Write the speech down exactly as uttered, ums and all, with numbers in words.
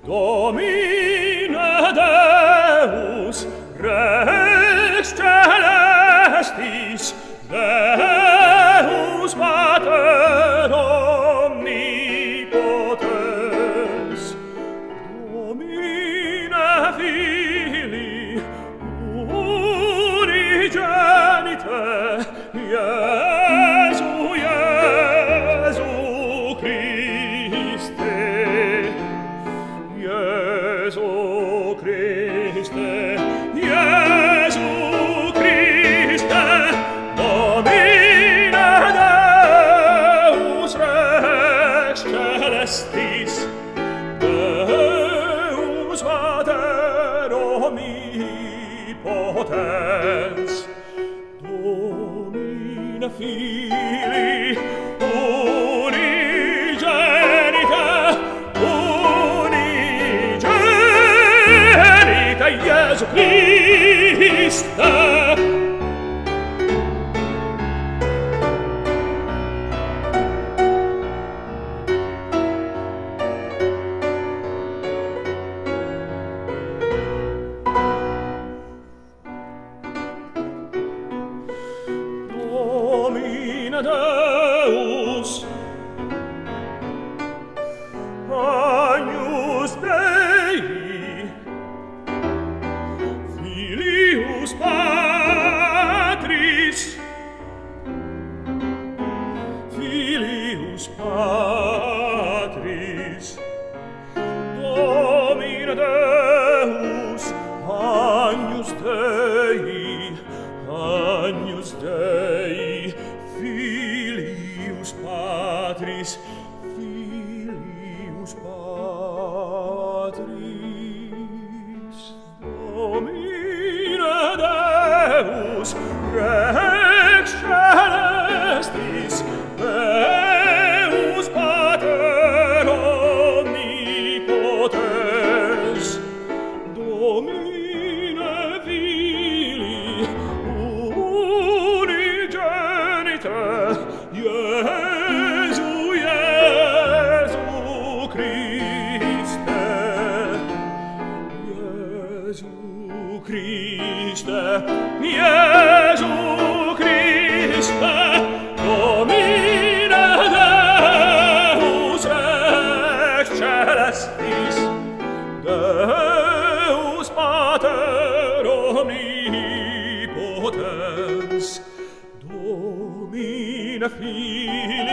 Domine Deus, Rex Celestis, Deus Pater Omnipotens, Domine Filii, Unigenite, Iesu, Iesu Christe, Iesu Christe, Iesu Christe, Domine Deus Rex Celestis, Deus Pater Omnipotens, Domine Filii, Unigenite, Unigenite, Iesu Christe. Domine Deus, Agnus Dei, Filius Patris, Filius Patris, Domine Deus, Agnus Dei, Agnus Dei, Filius Patris, Filius Patris, Domine Deus, Rex Celestis, Deus Pater Omnipotens, Domine Filii, Unigenite, Iesu, Iesu Christe, Iesu Christe, Iesu Christe, Domine Deus Rex Celestis, Deus Pater Omnipotens, Domine Filii,